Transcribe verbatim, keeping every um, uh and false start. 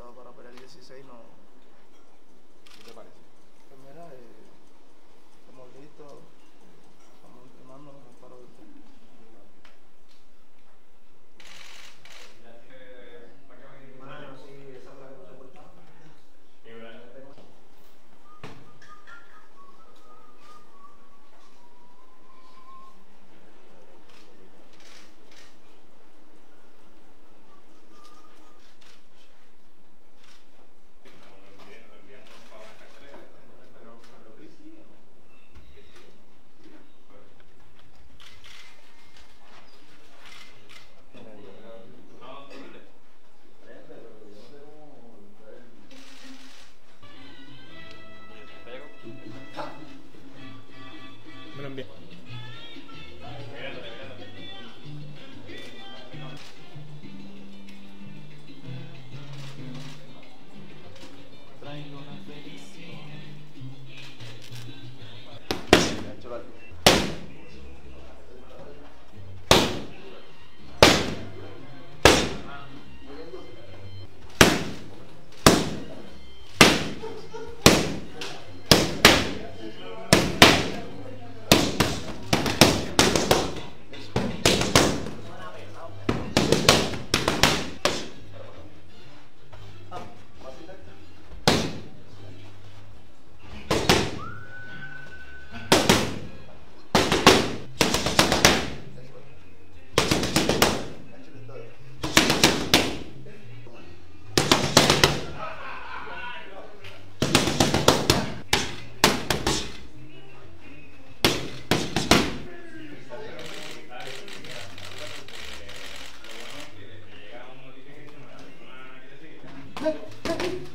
para, para pelear el dieciséis, no. ¿Qué te parece? Pues mira, eh, estamos listos, estamos entrenando para el Bueno, sí, esa es la cosa importante. Me lo envié. Traigo una felicidad. Hey, hey, hey.